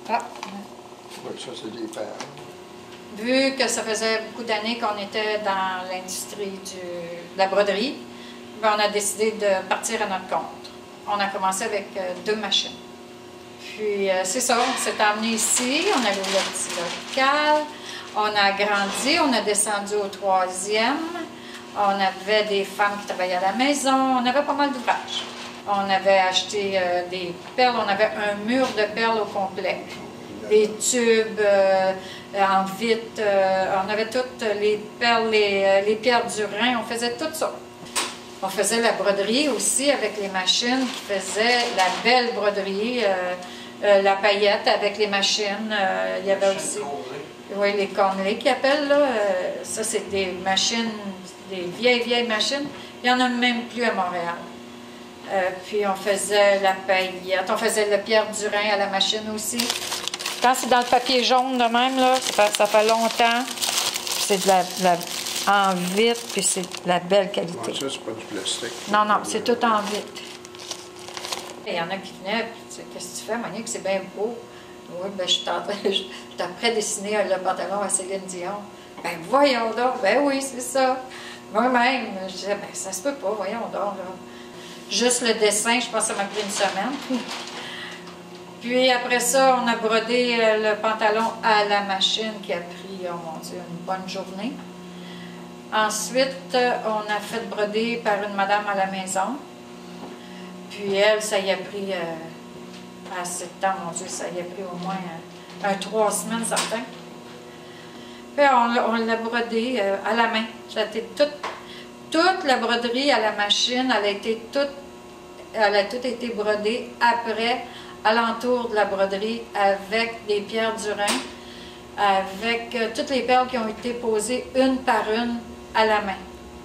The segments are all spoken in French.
Ah. Oui, ça, c'est des paires. Vu que ça faisait beaucoup d'années qu'on était dans l'industrie de la broderie, bien, on a décidé de partir à notre compte. On a commencé avec 2 machines. Puis c'est ça, on s'est emmené ici, on a ouvert le petit local, on a grandi, on a descendu au 3e. On avait des femmes qui travaillaient à la maison, on avait pas mal d'ouvrages. On avait acheté des perles, on avait un mur de perles au complet. Des tubes en vitre, on avait toutes les perles, les pierres du Rhin, on faisait tout ça. On faisait la broderie aussi avec les machines qui faisaient la belle broderie, la paillette avec les machines. Il y avait aussi oui, les Conley qu'ils appellent, là. Ça, c'est des machines, des vieilles machines. Il n'y en a même plus à Montréal. Puis on faisait la paillette, on faisait le pierre du Rhin à la machine aussi. Quand c'est dans le papier jaune de même, là, ça fait longtemps. C'est de la en vitre, puis c'est de la belle qualité. Ouais, ça, c'est pas du plastique. Non, non, c'est tout en vitre. Il y en a qui venaient, puis tu sais, qu'est-ce que tu fais, Monique, c'est bien beau. Oui, bien, je suis après dessiner le pantalon à Céline Dion. Ben voyons donc, ben oui, c'est ça. Moi-même, je disais, ben ça se peut pas, voyons donc, là. Juste le dessin, je pense que ça m'a pris une semaine. Puis après ça, on a brodé le pantalon à la machine qui a pris, oh mon Dieu, une bonne journée. Ensuite, on a fait broder par une madame à la maison. Puis elle, ça y a pris assez de temps, mon Dieu, ça y a pris au moins 3 semaines, certain. Puis on l'a brodé à la main. Ça a été toute la broderie à la machine, elle a tout été brodée après, alentour de la broderie, avec des pierres du Rhin, avec toutes les perles qui ont été posées une par une à la main.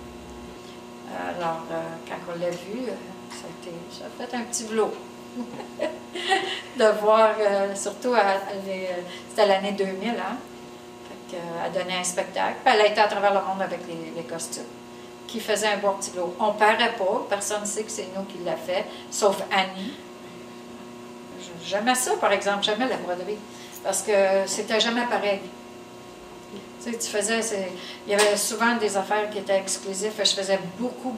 Alors, quand on l'a vu, ça a fait un petit blow. De voir, surtout, c'était l'année 2000, hein? Fait elle donnait un spectacle. Puis elle a été à travers le monde avec les costumes, qui faisait un beau petit blow. On ne paraît pas, personne ne sait que c'est nous qui l'a fait, sauf Annie. J'aimais ça, par exemple, j'aimais la broderie, parce que c'était jamais pareil. Tu sais, il y avait souvent des affaires qui étaient exclusives. Je faisais beaucoup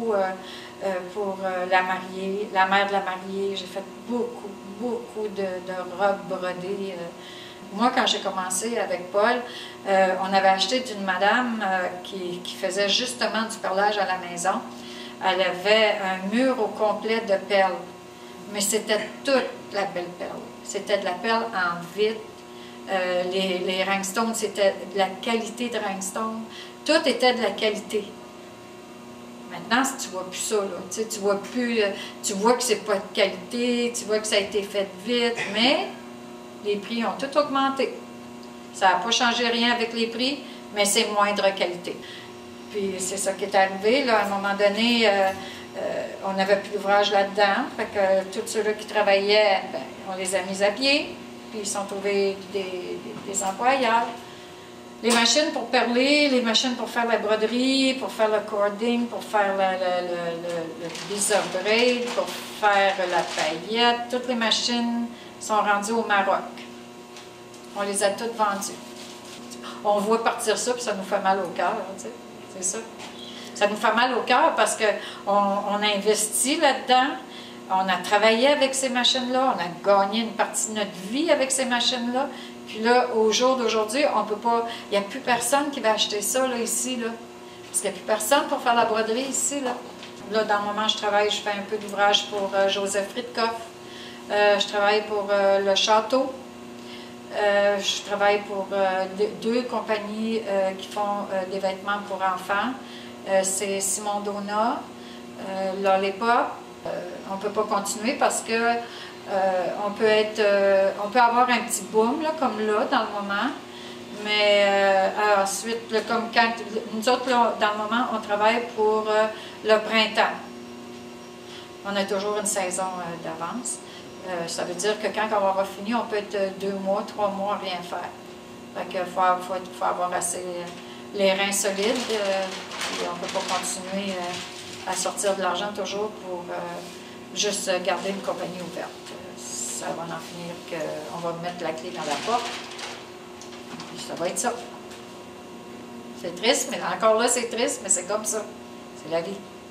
pour la mariée, la mère de la mariée. J'ai fait beaucoup de robes brodées. Moi, quand j'ai commencé avec Paul, on avait acheté d'une madame qui faisait justement du perlage à la maison. Elle avait un mur au complet de perles, mais c'était toute la belle perle. C'était de la perle en vitre. Les rhinestones, c'était de la qualité de rhinestone. Tout était de la qualité. Maintenant, tu vois plus ça, là. Tu vois que c'est pas de qualité, tu vois que ça a été fait vite, mais les prix ont tout augmenté. Ça n'a pas changé rien avec les prix, mais c'est moindre qualité. Puis c'est ça qui est arrivé, là, à un moment donné, on n'avait plus d'ouvrage là-dedans, fait que tous ceux-là qui travaillaient, ben, on les a mis à pied. Puis ils sont trouvés des employeurs. Les machines pour perler, les machines pour faire la broderie, pour faire le cording, pour faire le bizarre braid, pour faire la paillette. Toutes les machines sont rendues au Maroc. On les a toutes vendues. On voit partir ça, puis ça nous fait mal au cœur, tu sais. C'est ça. Ça nous fait mal au cœur parce qu'on a investi là-dedans. On a travaillé avec ces machines-là, on a gagné une partie de notre vie avec ces machines-là. Puis là, au jour d'aujourd'hui, on peut pas. Il n'y a plus personne qui va acheter ça là, ici, là. Parce qu'il n'y a plus personne pour faire la broderie ici, là. Là, dans le moment où je travaille, je fais un peu d'ouvrage pour Joseph Fritkoff. Je travaille pour le Château. Je travaille pour 2 compagnies qui font des vêtements pour enfants. C'est Simon Donat, Lollipop. On ne peut pas continuer parce que on peut avoir un petit boom, là, comme là, dans le moment, mais ensuite, là, comme quand nous autres, là, dans le moment, on travaille pour le printemps. On a toujours une saison d'avance. Ça veut dire que quand on va avoir fini, on peut être 2 mois, 3 mois, rien faire. Fait qu'il faut avoir assez les reins solides, puis on ne peut pas continuer à sortir de l'argent toujours pour juste garder une compagnie ouverte. ça va en finir qu'on va mettre la clé dans la porte. Puis ça va être ça. C'est triste, mais encore là, c'est triste, mais c'est comme ça. C'est la vie.